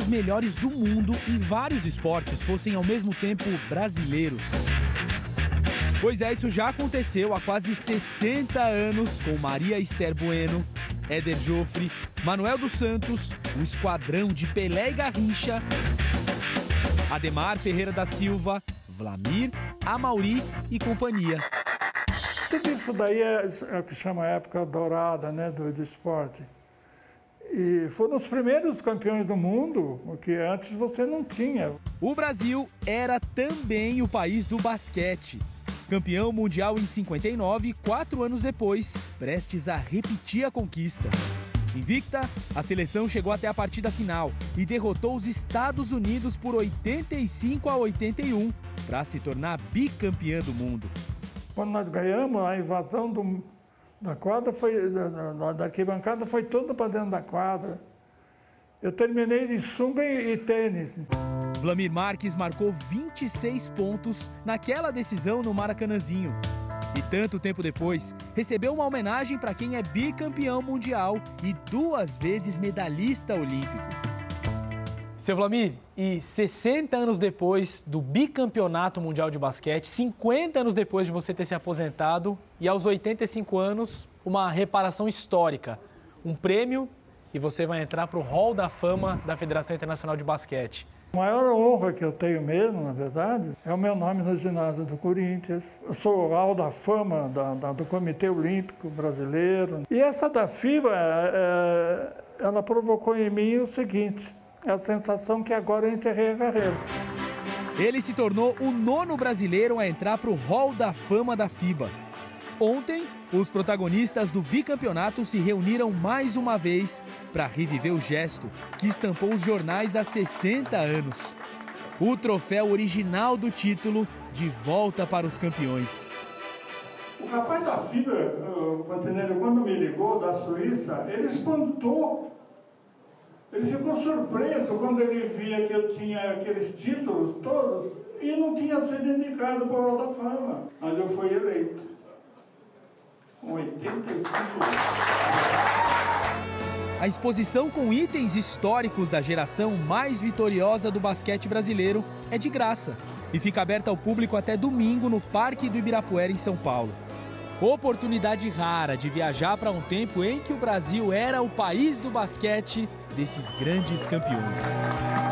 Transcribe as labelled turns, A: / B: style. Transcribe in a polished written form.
A: os melhores do mundo em vários esportes fossem ao mesmo tempo brasileiros. Pois é, isso já aconteceu há quase 60 anos com Maria Esther Bueno, Éder Joffre, Manuel dos Santos, o esquadrão de Pelé e Garrincha, Ademar Ferreira da Silva, Vlamir, Amauri e companhia.
B: Tudo isso daí é o que chama a época dourada, né, do esporte. E foram os primeiros campeões do mundo, o que antes você não tinha.
A: O Brasil era também o país do basquete. Campeão mundial em 59, 4 anos depois, prestes a repetir a conquista. Invicta, a seleção chegou até a partida final e derrotou os Estados Unidos por 85-81 para se tornar bicampeã do mundo.
B: Quando nós ganhamos, a invasão da quadra da arquibancada foi toda para dentro da quadra. Eu terminei de sunga e tênis.
A: Vlamir Marques marcou 26 pontos naquela decisão no Maracanãzinho. E tanto tempo depois, recebeu uma homenagem para quem é bicampeão mundial e 2 vezes medalhista olímpico.
C: Seu Vlamir, e 60 anos depois do bicampeonato mundial de basquete, 50 anos depois de você ter se aposentado e aos 85 anos, uma reparação histórica, um prêmio e você vai entrar para o Hall da Fama da Federação Internacional de Basquete.
B: A maior honra que eu tenho mesmo, na verdade, é o meu nome no ginásio do Corinthians. Eu sou o Hall da Fama do Comitê Olímpico Brasileiro. E essa da FIBA, ela provocou em mim o seguinte, é a sensação que agora eu encerrei a carreira.
A: Ele se tornou o 9º brasileiro a entrar para o Hall da Fama da FIBA. Ontem, os protagonistas do bicampeonato se reuniram mais uma vez para reviver o gesto que estampou os jornais há 60 anos. O troféu original do título de volta para os campeões.
B: O rapaz da FIBA, o Fantinelli, quando me ligou da Suíça, ele espantou. Ele ficou surpreso quando ele via que eu tinha aqueles títulos todos e não tinha sido indicado para o Hall da Fama. Mas eu fui eleito. Com 85 anos.
A: A exposição com itens históricos da geração mais vitoriosa do basquete brasileiro é de graça e fica aberta ao público até domingo no Parque do Ibirapuera, em São Paulo. Oportunidade rara de viajar para um tempo em que o Brasil era o país do basquete desses grandes campeões.